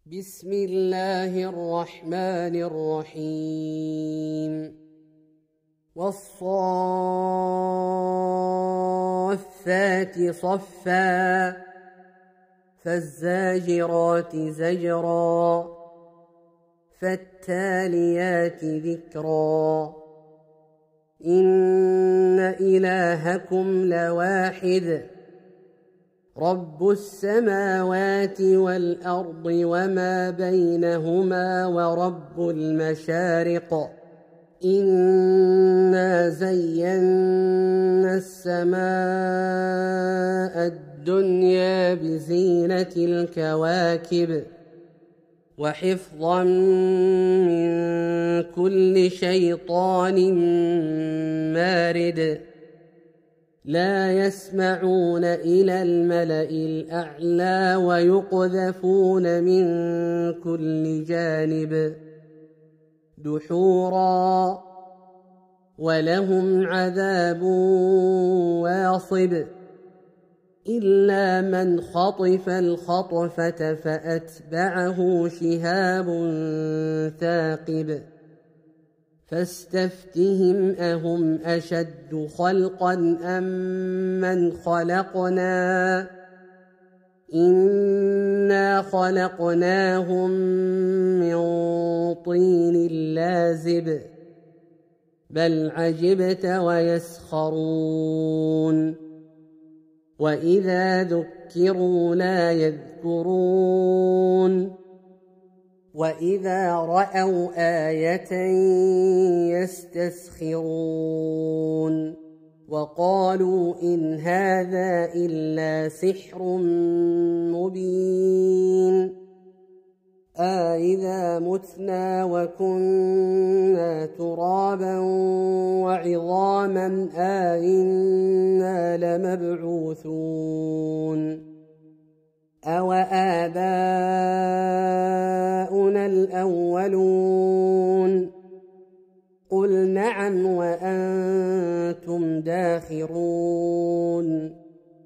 بسم الله الرحمن الرحيم والصافات صفا فالزاجرات زجرا فالتاليات ذكرا إن إلهكم لواحد رب السماوات والأرض وما بينهما ورب المشارق إنا زينا السماء الدنيا بزينة الكواكب وحفظا من كل شيطان مارد لا يسمعون إلى الملأ الأعلى ويقذفون من كل جانب دحورا ولهم عذاب واصب إلا من خطف الخطفة فأتبعه شهاب ثاقب فاستفتهم أهم أشد خلقا أم من خلقنا إنا خلقناهم من طين لازب بل عجبت ويسخرون وإذا ذكروا لا يذكرون وإذا رأوا آية يستسخرون وقالوا إن هذا إلا سحر مبين أإذا متنا وكنا ترابا وعظاما أإنا لمبعوثون أوآباؤنا الأولون قل نعم وأنتم داخرون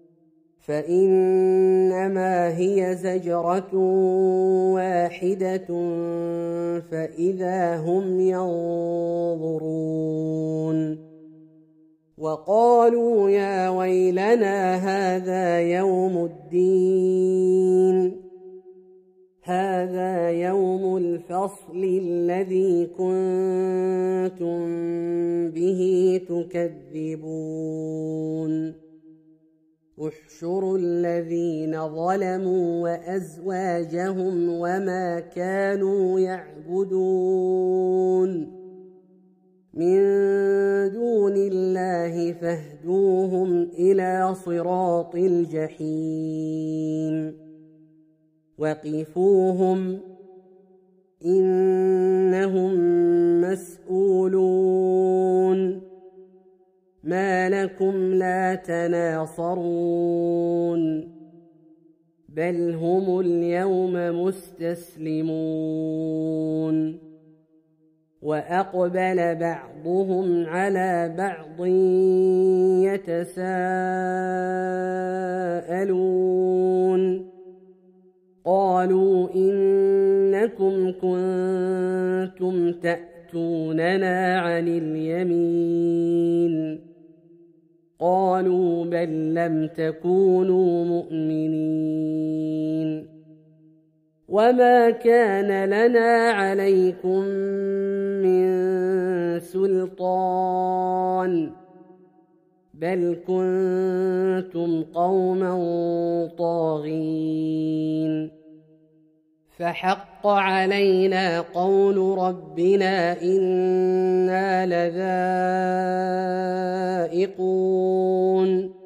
فإنما هي زجرة واحدة فإذا هم ينظرون وقالوا يا ويلنا هذا يوم الدين هذا يوم الفصل الذي كنتم به تكذبون احشروا الذين ظلموا وأزواجهم وما كانوا يعبدون من دون الله فاهدوهم إلى صراط الجحيم وقفوهم إنهم مسؤولون ما لكم لا تناصرون بل هم اليوم مستسلمون وأقبل بعضهم على بعض يتساءلون قالوا إنكم كنتم تأتوننا عن اليمين قالوا بل لم تكونوا مؤمنين وما كان لنا عليكم من سلطان بل كنتم قوما طاغين فحق علينا قول ربنا إنا لذائقون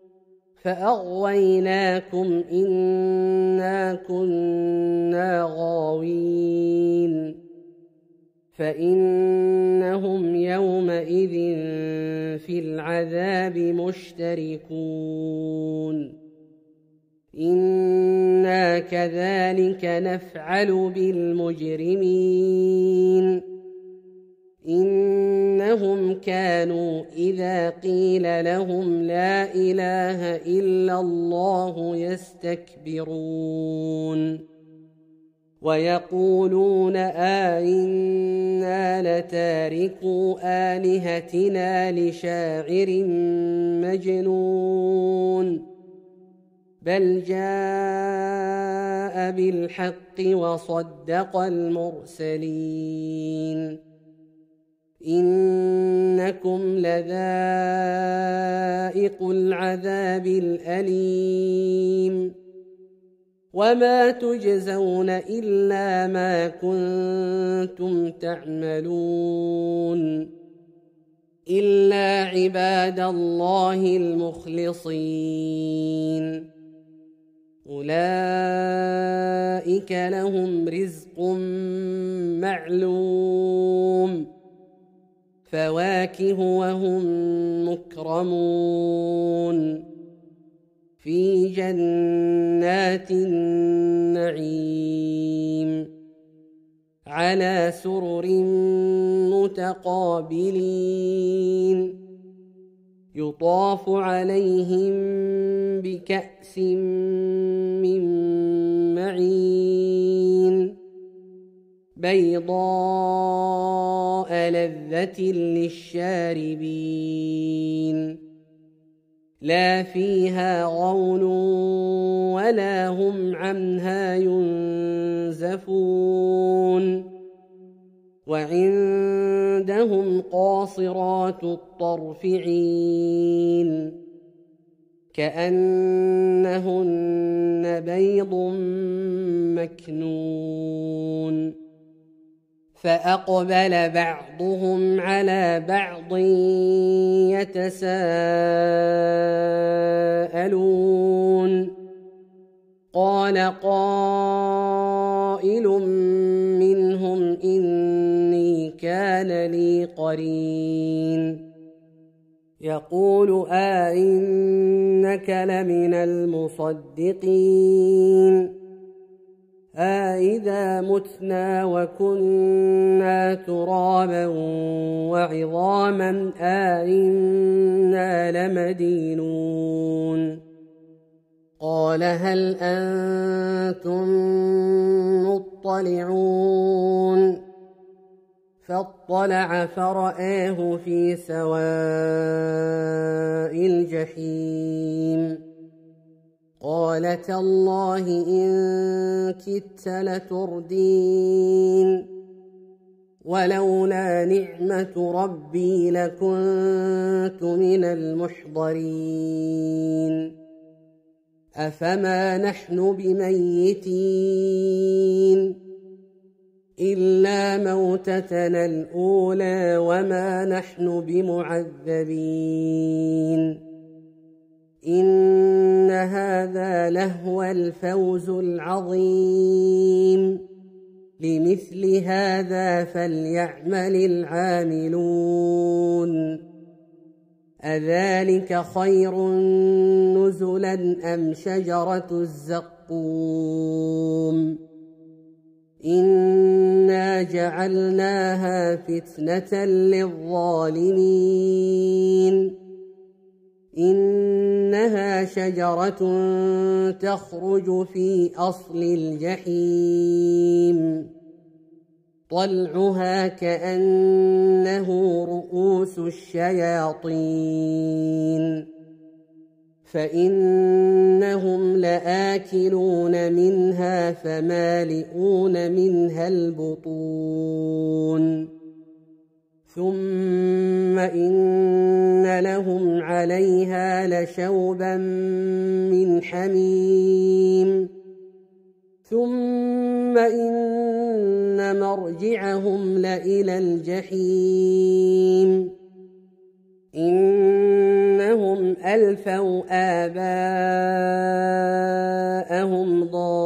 فأغويناكم إنا كنا غاوين فإنهم يومئذ في العذاب مشتركون إنا كذلك نفعل بالمجرمين إنهم كانوا إذا قيل لهم لا إله إلا الله يستكبرون ويقولون أئنا لتاركو آلهتنا لشاعر مجنون بل جاء بالحق وصدق المرسلين إنكم لذائق العذاب الأليم وما تجزون إلا ما كنتم تعملون إلا عباد الله المخلصين أولئك لهم رزق معلوم فواكه وهم مكرمون في جنات النعيم على سرر متقابلين يطاف عليهم بكأس من معين بيضاء لذة للشاربين لا فيها غول ولا هم عنها ينزفون وعندهم قاصرات الطرف عين كأنهن بيض مكنون فأقبل بعضهم على بعض يتساءلون قال قائل منهم إني كان لي قرين يقول أئنك لمن المصدقين أإذا متنا وكنا ترابا وعظاما أإنا لمدينون قال هل أنتم مطلعون فاطلع فرآه في سواء الجحيم قال تالله إن كدت لتردين ولولا نعمة ربي لكنت من المحضرين أفما نحن بميتين إلا موتتنا الأولى وما نحن بمعذبين إن هذا لهو الفوز العظيم لمثل هذا فليعمل العاملون أذلك خير نزلا أم شجرة الزقوم إنا جعلناها فتنة للظالمين إنها شجرة تخرج في أصل الجحيم طلعها كأنه رؤوس الشياطين فإنهم لآكلون منها فمالئون منها البطون ثم إن لهم عليها لشوبا من حميم ثم إن مرجعهم لإلى الجحيم إنهم ألفوا آباءهم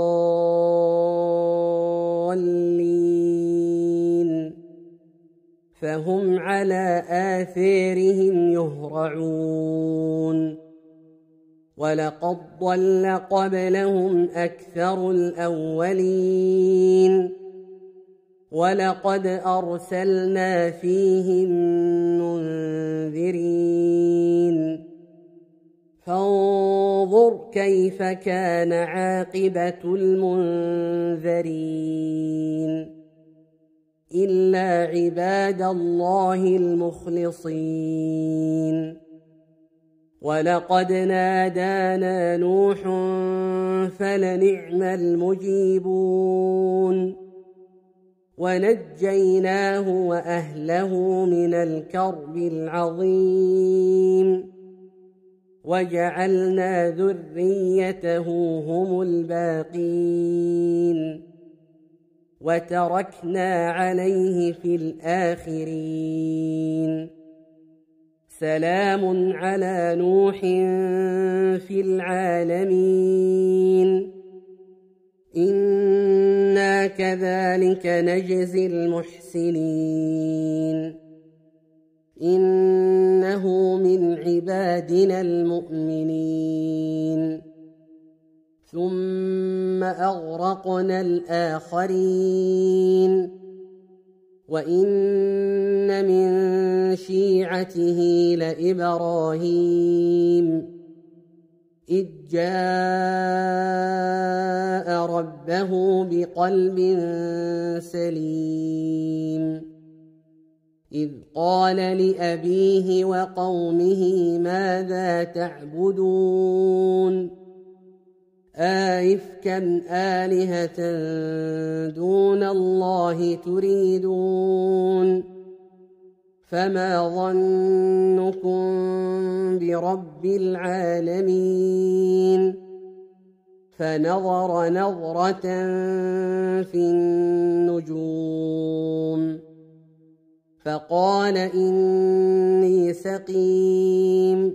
ضالين فهم على آثارهم يهرعون ولقد ضل قبلهم أكثر الأولين ولقد أرسلنا فيهم منذرين فانظر كيف كان عاقبة المنذرين إلا عباد الله المخلصين ولقد نادانا نوح فلنعم المجيبون ونجيناه وأهله من الكرب العظيم وجعلنا ذريته هم الباقين وتركنا عليه في الآخرين سلام على نوح في العالمين إنا كذلك نجزي المحسنين إنه من عبادنا المؤمنين ثم أغرقنا الآخرين وإن من شيعته لإبراهيم إذ جاء ربه بقلب سليم إذ قال لأبيه وقومه ماذا تعبدون آئفكا آلهة دون الله تريدون فما ظنكم برب العالمين فنظر نظرة في النجوم فقال إني سقيم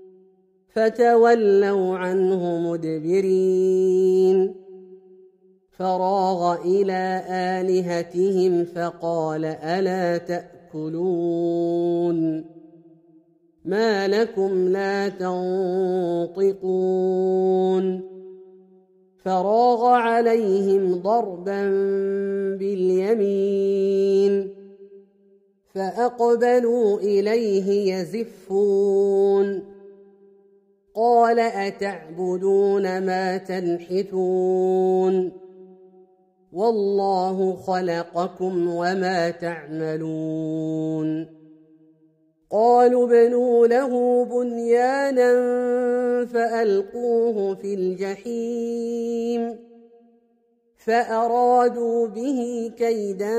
فتولوا عنه مدبرين فراغ إلى آلهتهم فقال ألا تأكلون ما لكم لا تنطقون فراغ عليهم ضربا باليمين فأقبلوا إليه يزفون قال أتعبدون ما تنحتون والله خلقكم وما تعملون قالوا ابنوا له بنيانا فألقوه في الجحيم فأرادوا به كيدا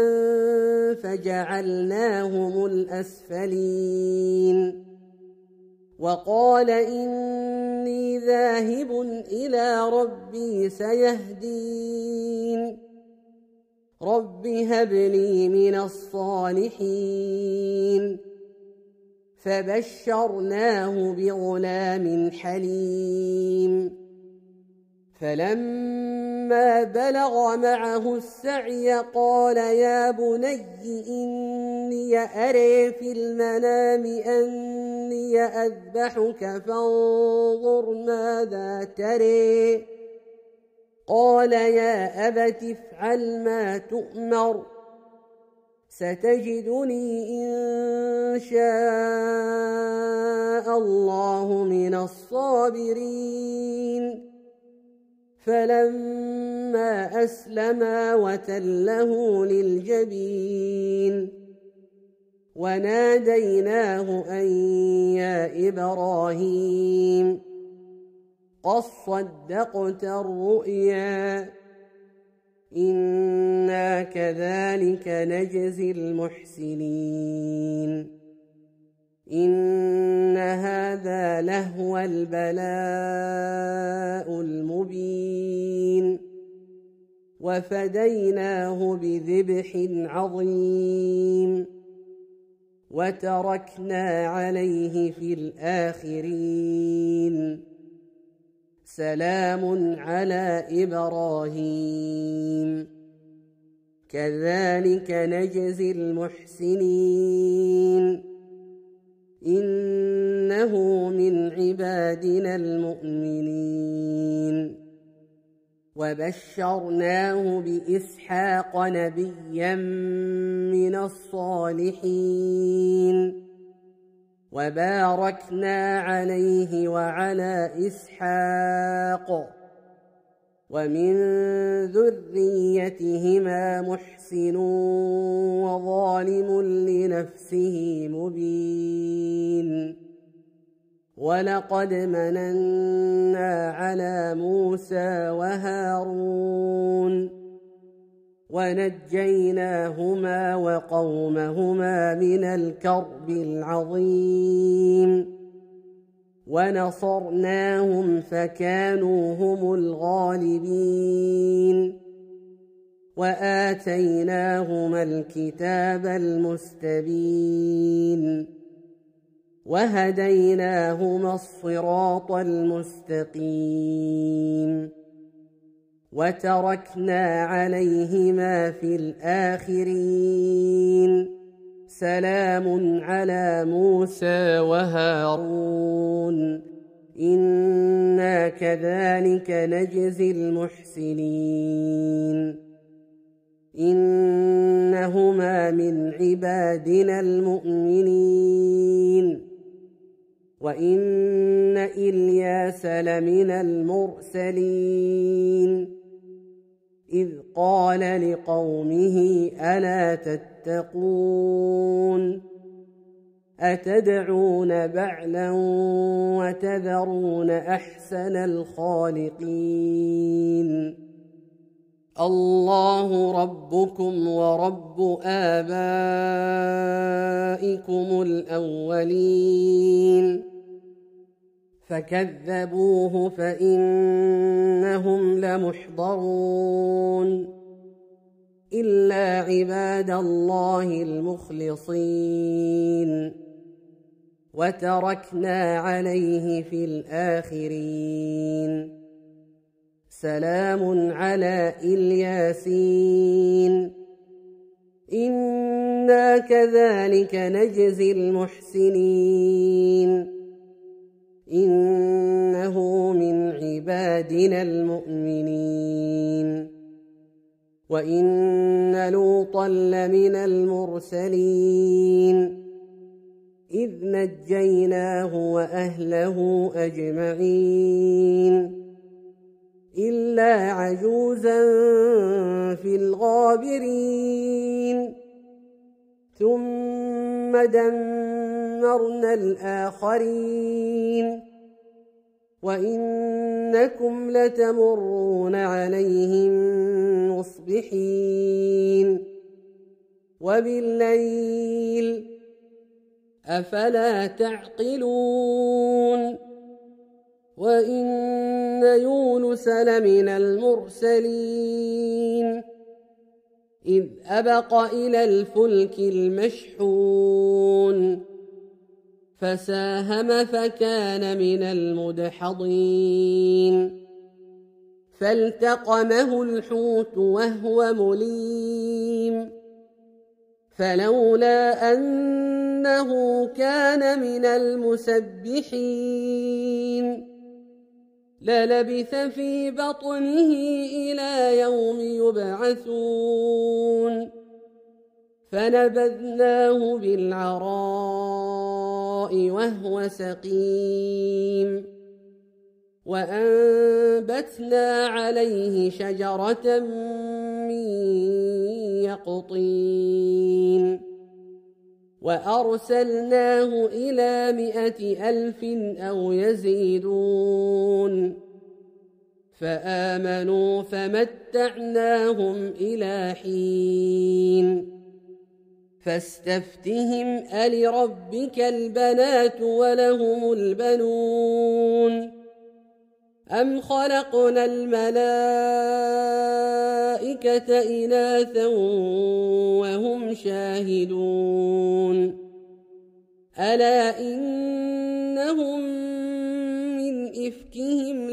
فجعلناهم الأسفلين وقال إني ذاهب إلى ربي سيهدين رب هب لي من الصالحين فبشرناه بغلام حليم فلما بلغ معه السعي قال يا بني إني أرى في المنام أني أذبحك فانظر ماذا ترى قال يا أبت افعل ما تؤمر ستجدني إن شاء الله من الصابرين فلما أسلما وتله للجبين وناديناه أن يا إبراهيم قد صدقت الرؤيا إنا كذلك نجزي المحسنين إن هذا لهو البلاء المبين وفديناه بذبح عظيم وتركنا عليه في الآخرين سلام على إبراهيم كذلك نجزي المحسنين إنه من عبادنا المؤمنين وبشرناه بإسحاق نبيا من الصالحين وباركنا عليه وعلى إسحاق ومن ذريتهما محسن وظالم لنفسه مبين ولقد مننا على موسى وهارون ونجيناهما وقومهما من الكرب العظيم ونصرناهم فكانوا هم الغالبين وآتيناهما الكتاب المستبين وهديناهما الصراط المستقيم وتركنا عليهما في الآخرين سلام على موسى وهارون إنا كذلك نجزي المحسنين إنهما من عبادنا المؤمنين وإن إلياس لمن المرسلين إذ قال لقومه ألا تتقون أتدعون بعلا وتذرون أحسن الخالقين الله ربكم ورب آبائكم الأولين فكذبوه فإنهم لمحضرون إلا عباد الله المخلصين وتركنا عليه في الآخرين سلام على الياسين إنا كذلك نجزي المحسنين إنه من عبادنا المؤمنين وإن لوطا لمن المرسلين إذ نجيناه وأهله أجمعين إلا عجوزا في الغابرين ثم دمرنا الآخرين وإنكم لتمرون عليهم مصبحين وبالليل أفلا تعقلون وإن يونس لمن المرسلين إذ أبق إلى الفلك المشحون فساهم فكان من المدحضين فالتقمه الحوت وهو مليم فلولا أنه كان من المسبحين للبث في بطنه إلى يوم يبعثون فنبذناه بالعراء وهو سقيم وأنبتنا عليه شجرة من يقطين وأرسلناه إلى 100,000 أو يزيدون فآمنوا فمتعناهم إلى حين فاستفتهم ألربك البنات ولهم البنون أم خلقنا الملائكة إناثا وهم شاهدون ألا إنهم من إفكهم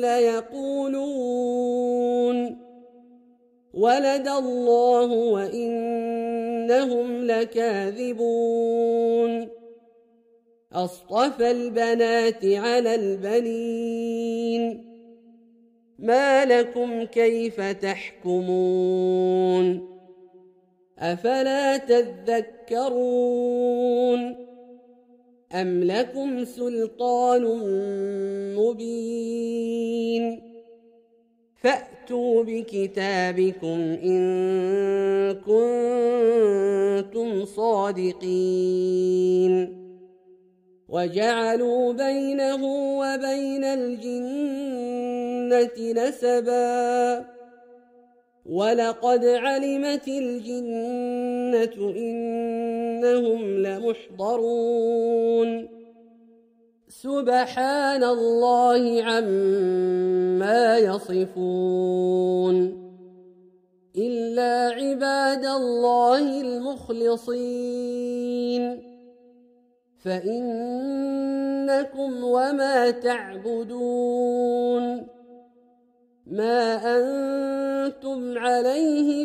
ليقولون ولد الله وإنهم لكاذبون أصطفى البنات على البنين ما لكم كيف تحكمون أفلا تذكرون أم لكم سلطان مبين فأتوا بكتابكم إن كنتم صادقين وجعلوا بينه وبين الجنة نسبا ولقد علمت الجنة إنهم لمحضرون سبحان الله عما يصفون إلا عباد الله المخلصين فإنكم وما تعبدون ما أنتم عليه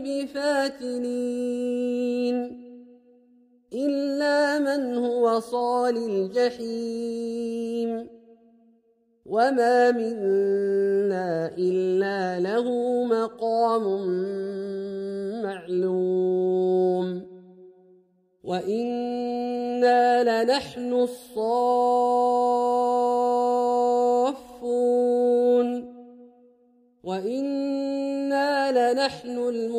بفاتنين إلا من هو صال الجحيم وما منا إلا له مقام معلوم وإنا لنحن الصافون وإنا لنحن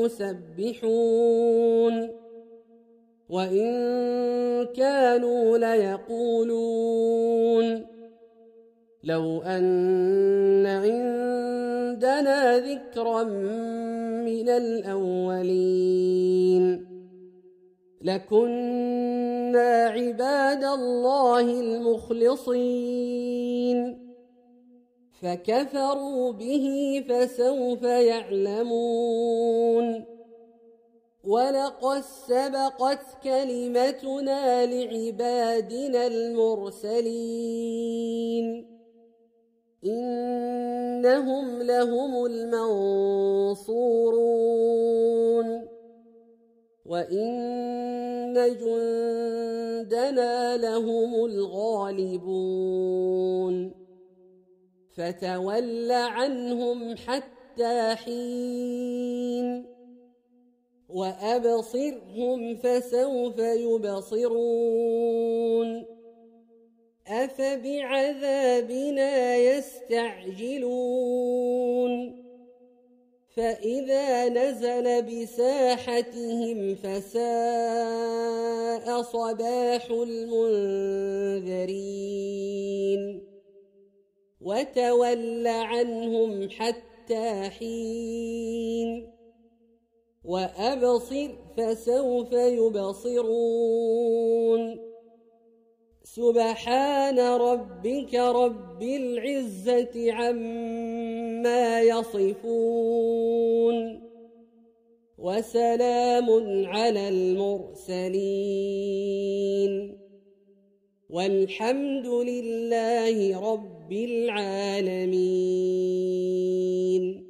المسبحون وإن كانوا ليقولون لو أن عندنا ذكرا من الأولين لكنا عباد الله المخلصين فكفروا به فسوف يعلمون ولقد سبقت كلمتنا لعبادنا المرسلين إنهم لهم المنصورون وإن جندنا لهم الغالبون فتول عنهم حتى حين وأبصرهم فسوف يبصرون أفبعذابنا يستعجلون فإذا نزل بساحتهم فساء صباح المنذرين وتول عنهم حتى حين وأبصر فسوف يبصرون سبحان ربك رب العزة عما يصفون وسلام على المرسلين والحمد لله رب العالمين.